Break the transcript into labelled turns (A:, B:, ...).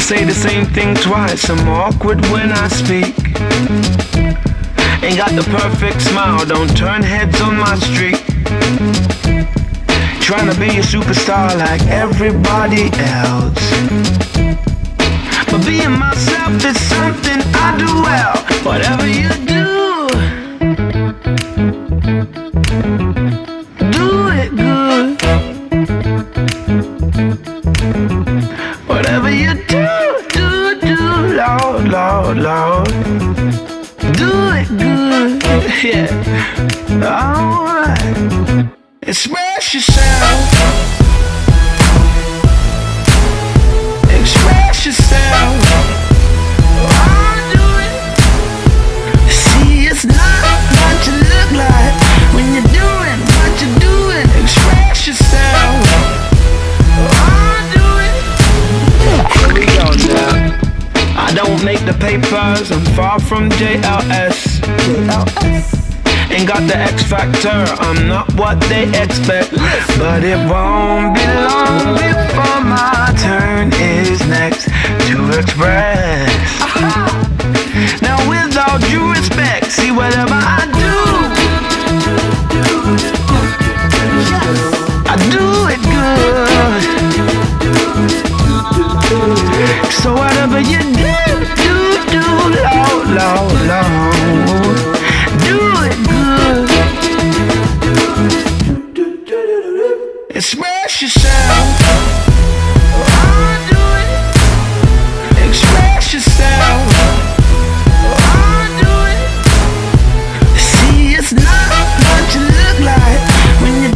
A: say the same thing twice, I'm awkward when I speak. Ain't got the perfect smile, don't turn heads on my street. Trying to be a superstar like everybody else, but being myself is something I do well. Whatever you do, do it good. Whatever you do, Lord, Lord, Lord, do it good. Yeah, alright. Express yourself. Express yourself. Do it. See, it's not what you look like when you're doing what you're doing. Express yourself. Do it. Here we go now. I don't make the papers, I'm far from JLS. Ain't got the X factor, I'm not what they expect. But it won't be long before my turn is next to express. Now with all due respect, see whatever I do, I do it good. So whatever you do, Lord, Lord, Lord, do it good. Express yourself.